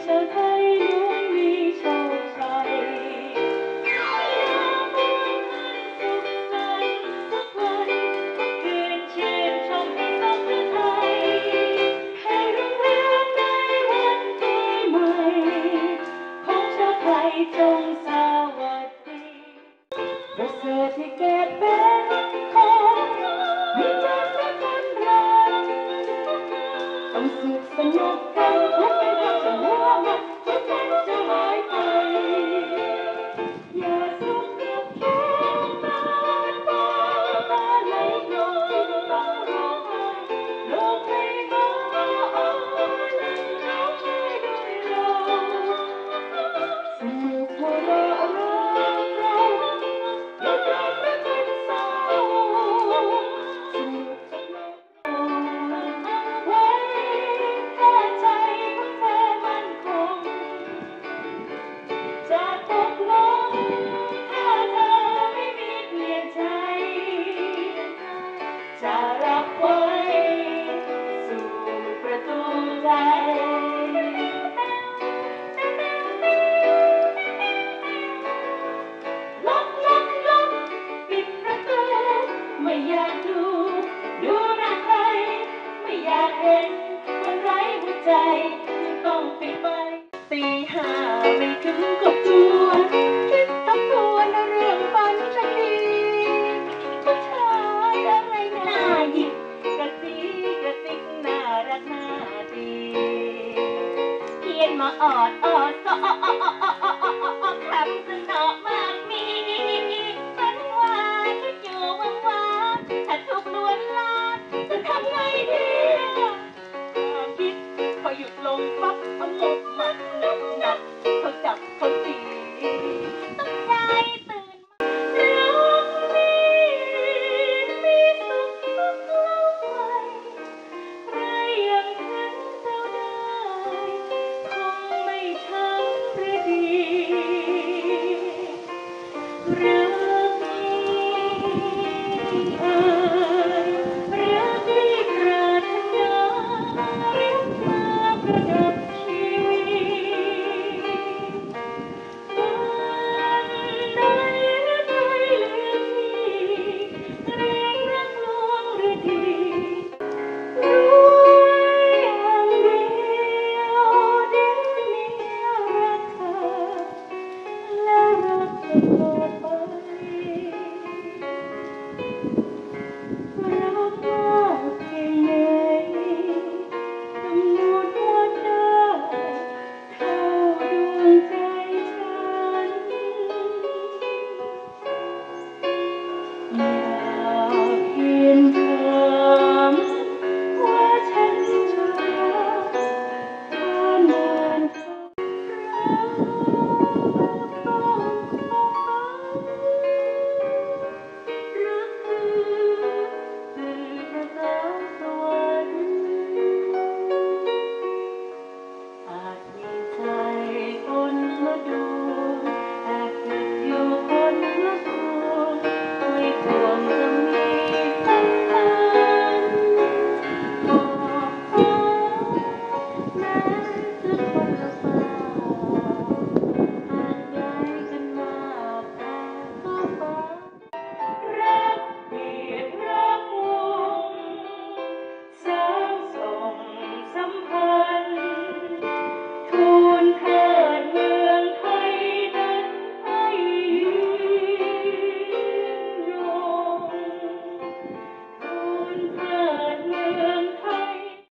ชาวไทยล้วนมีโชคชัยยามเมืองไทยสุขสันต์ทุกวันคืนชื่นชมให้สมฤทัยให้รุ่งเรืองในวันปีใหม่ของชาวไทยจงสวัสดีประเสริฐที่เกิดเป็นคนมีใจสักคนรักต้องสุขสนุกกันทุกเป็นความจะหัวมันทุกใจจะหายไปอย่าสุขกับแค่ตาตาไหลลงต้องร้องไห้โลกไม่มาอ้อนร้องไห้ด้วยเราสนุกหัวเราะรักเราอย่ารักและเป็นเศร้าสนุกกับโลกไว้ถ้าใจของเธอมั่นคงจะตกลงถ้าเธอไม่มีเปลี่ยนใจจะรับไว้สู่ประตูใจล็อกล็อกล็อกปิดประตูไม่อยากดูหน้าใครไม่อยากเห็นคนไร้หัวใจจึงต้องปิดไปตีห้าไม่ถึงกับตัวคิดทบทวนเรื่องฝันฉันดีผู้ชายอะไรน่าหยิกกระซีกระซิกน่ารักน่าดีเขียนมาออดสอคำสนอมากมีฝันว่าคิดอยู่ว่างๆถ้าถูกลวนลามจะทำไงดีคิดพอหยุดลงปั๊บเอาหมกมันหนักเขาจับเขาตีต้องใจ